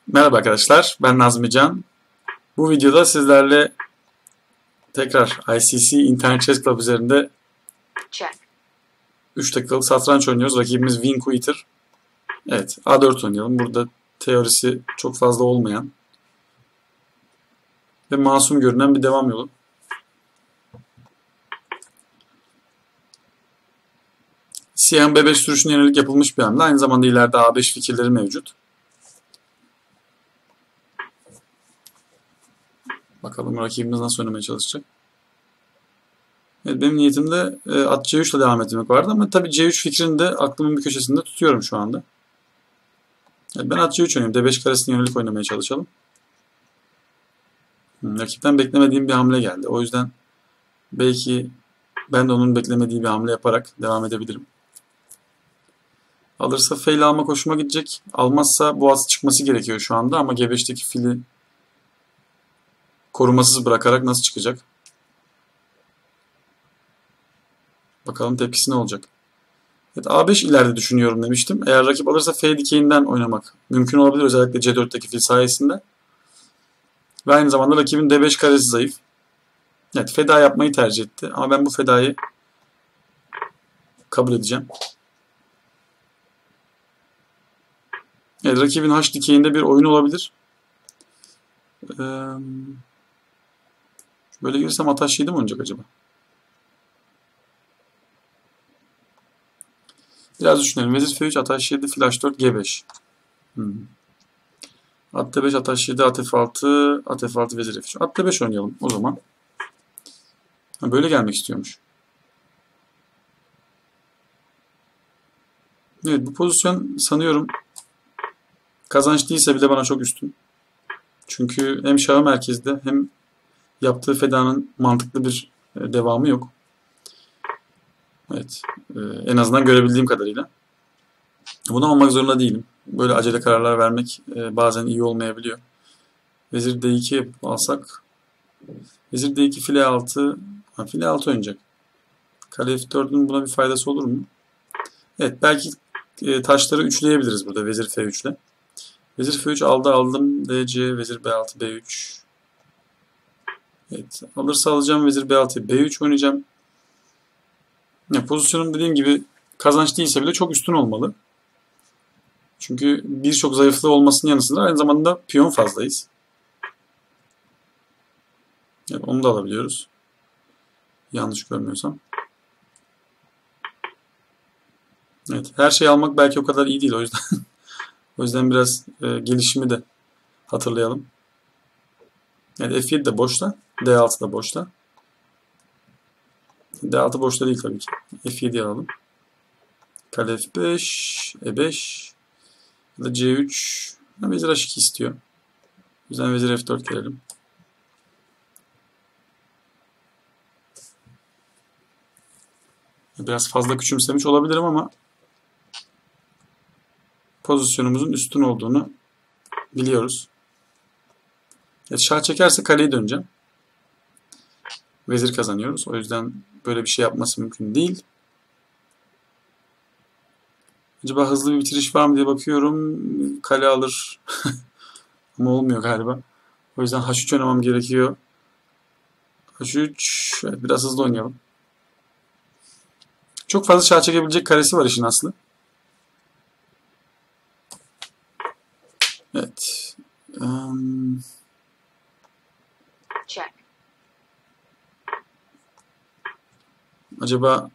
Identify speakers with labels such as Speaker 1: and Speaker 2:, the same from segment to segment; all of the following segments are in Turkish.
Speaker 1: Merhaba arkadaşlar, ben Nazmi Can. Bu videoda sizlerle tekrar ICC Internet Chess Club üzerinde 3 dakikalık satranç oynuyoruz. Rakibimiz Winqueter. Evet, A4 oynayalım. Burada teorisi çok fazla olmayan ve masum görünen bir devam yolu. Siyahın B5 sürüşüne yönelik yapılmış bir hamle. Aynı zamanda ileride A5 fikirleri mevcut. Bakalım rakibimiz nasıl oynamaya çalışacak. Evet, benim niyetimde at C3 ile devam etmek vardı ama tabii C3 fikrini de aklımın bir köşesinde tutuyorum şu anda. Evet, ben at C3 oynayayım. D5 karesine yönelik oynamaya çalışalım. Rakipten beklemediğim bir hamle geldi. O yüzden belki ben de onun beklemediği bir hamle yaparak devam edebilirim. Alırsa fail almak hoşuma gidecek. Almazsa boğaz çıkması gerekiyor şu anda ama G5'teki fili korumasız bırakarak nasıl çıkacak? Bakalım tepkisi ne olacak? Evet, A5 ileride düşünüyorum demiştim. Eğer rakip alırsa F dikeyinden oynamak mümkün olabilir. Özellikle C4'teki fil sayesinde. Ve aynı zamanda rakibin D5 karesi zayıf. Evet, feda yapmayı tercih etti. Ama ben bu fedayı kabul edeceğim. Evet, rakibin H dikeyinde bir oyun olabilir. Böyle girsem at H7 mi oynayacak acaba? Biraz düşünelim. Vezir F3, at H7, fil H4, G5. At D5, at H7, at F6, at F6, vezir F3. At D5 oynayalım o zaman. Böyle gelmek istiyormuş. Evet, bu pozisyon sanıyorum kazanç değilse bile bana çok üstün. Çünkü hem şahı merkezde hem yaptığı fedanın mantıklı bir devamı yok. Evet, en azından görebildiğim kadarıyla. Bunu almak zorunda değilim. Böyle acele kararlar vermek bazen iyi olmayabiliyor. Vezir D2 alsak. Vezir D2 file 6. File 6 oynayacak. Kale F4'ün buna bir faydası olur mu? Evet, belki taşları üçleyebiliriz burada vezir F3 ile. Vezir F3 aldım. DC, vezir B6, B3. Evet, alırsa alacağım vezir B6, B3 oynayacağım. Ya, pozisyonum dediğim gibi kazanç değilse bile çok üstün olmalı. Çünkü birçok zayıflığı olmasının yanı sıra aynı zamanda piyon fazlayız. Evet, onu da alabiliyoruz. Yanlış görmüyorsam. Evet, her şeyi almak belki o kadar iyi değil o yüzden. O yüzden biraz gelişimi de hatırlayalım. Evet, F7 de boşta. D6 da boşta. D6 boşta değil tabii ki. F7'yi alalım. Kale F5, E5 ya da C3. Vezir H2 istiyor. O yüzden vezir F4 gelelim. Biraz fazla küçümsemiş olabilirim ama pozisyonumuzun üstün olduğunu biliyoruz. Evet, şah çekerse kaleyi döneceğim. Vezir kazanıyoruz. O yüzden böyle bir şey yapması mümkün değil. Acaba hızlı bir bitiriş var mı diye bakıyorum. Kale alır. Ama olmuyor galiba. O yüzden H3 oynamam gerekiyor. H3. Evet, biraz hızlı oynayalım. Çok fazla şah çekebilecek karesi var işin aslı. Evet.
Speaker 2: Check.
Speaker 1: Acaba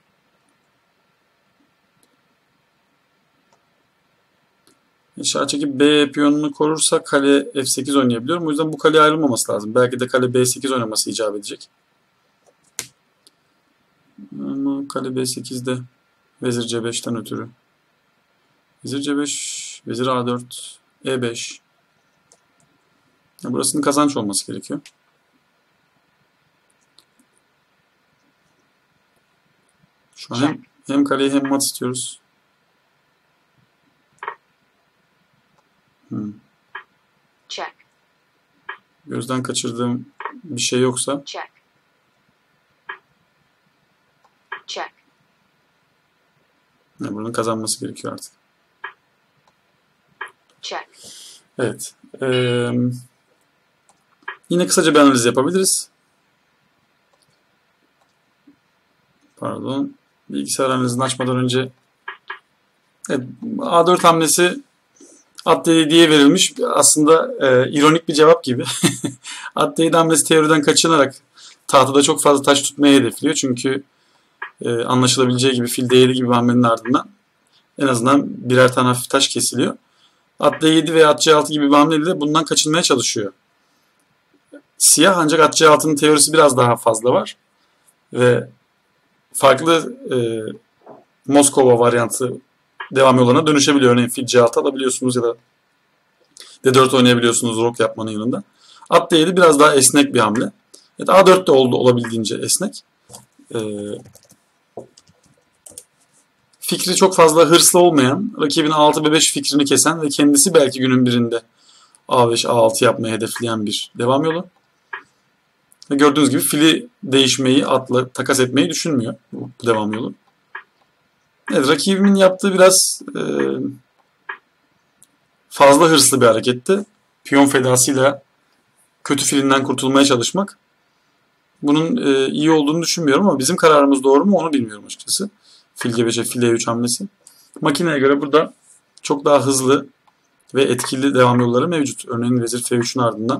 Speaker 1: şah çekip B piyonunu korursa kale F8 oynayabiliyorum. O yüzden bu kale ayrılmaması lazım. Belki de kale B8 oynaması icap edecek. Ama kale B8'de vezir C5'ten ötürü. Vezir C5, vezir A4, E5. Burasının kazanç olması gerekiyor. Şu an hem kaleyi hem mat istiyoruz.
Speaker 2: Check.
Speaker 1: Gözden kaçırdığım bir şey yoksa.
Speaker 2: Check. Check.
Speaker 1: Buranın kazanması gerekiyor artık.
Speaker 2: Check.
Speaker 1: Evet. Yine kısaca bir analiz yapabiliriz. Pardon. Bilgisayar analizini açmadan önce evet, A4 hamlesi at D7'ye verilmiş. Aslında ironik bir cevap gibi. At D7 hamlesi teoriden kaçınarak tahtada çok fazla taş tutmayı hedefliyor. Çünkü anlaşılabileceği gibi fil D7 gibi bir hamlenin ardından en azından birer tane hafif taş kesiliyor. At D7 veya at C6 gibi bir hamleyle bundan kaçınmaya çalışıyor. Siyah ancak at C6'nın teorisi biraz daha fazla var. Ve farklı Moskova varyantı devam yollarına dönüşebiliyor. Örneğin fil C6 alabiliyorsunuz ya da D4 oynayabiliyorsunuz rok yapmanın yanında. At D7 biraz daha esnek bir hamle. Evet, A4 de oldu olabildiğince esnek. Fikri çok fazla hırslı olmayan, rakibin A6 B5 fikrini kesen ve kendisi belki günün birinde A5 A6 yapmayı hedefleyen bir devam yolu. Ve gördüğünüz gibi fili değişmeyi, atla takas etmeyi düşünmüyor bu devam yolu. Evet, rakibimin yaptığı biraz fazla hırslı bir hareketti. Piyon fedasıyla kötü filinden kurtulmaya çalışmak. Bunun iyi olduğunu düşünmüyorum ama bizim kararımız doğru mu onu bilmiyorum açıkçası. Fil G5'e fil E3 hamlesi. Makineye göre burada çok daha hızlı ve etkili devam yolları mevcut. Örneğin vezir F3'ün ardından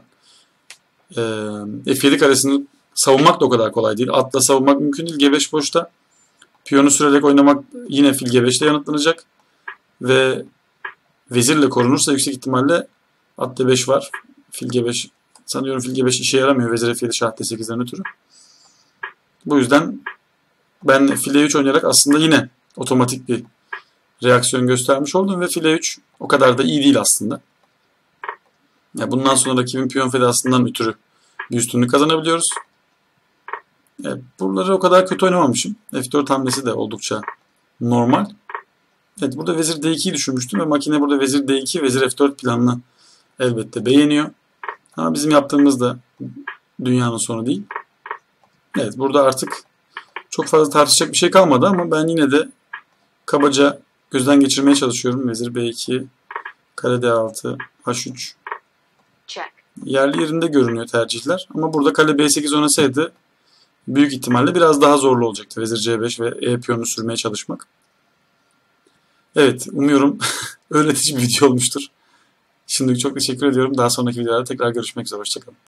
Speaker 1: F7 karesini savunmak da o kadar kolay değil. Atla savunmak mümkün değil. G5 boşta. Piyonu sürerek oynamak yine fil G5'te yanıtlanacak. Ve vezirle korunursa yüksek ihtimalle at D5 var. Fil G5 sanıyorum fil G5 işe yaramıyor. Vezir F7 şah D8'den ötürü. Bu yüzden ben fil E3 oynayarak aslında yine otomatik bir reaksiyon göstermiş oldum ve fil E3 o kadar da iyi değil aslında. Ya bundan sonra rakibin piyon fedasından ötürü bir üstünlük kazanabiliyoruz. Buraları o kadar kötü oynamamışım. F4 hamlesi de oldukça normal. Evet, burada vezir D2'yi düşünmüştüm ve makine burada vezir D2, vezir F4 planını elbette beğeniyor. Ama bizim yaptığımız da dünyanın sonu değil. Evet, burada artık çok fazla tartışacak bir şey kalmadı ama ben yine de kabaca gözden geçirmeye çalışıyorum. Vezir B2, kare D6, H3.
Speaker 2: Check.
Speaker 1: Yerli yerinde görünüyor tercihler. Ama burada kale B8 oynasaydı büyük ihtimalle biraz daha zorlu olacaktı. Vezir C5 ve E piyonunu sürmeye çalışmak. Evet, umuyorum öğretici bir video olmuştur. Şimdilik çok teşekkür ediyorum. Daha sonraki videolarda tekrar görüşmek üzere. Hoşçakalın.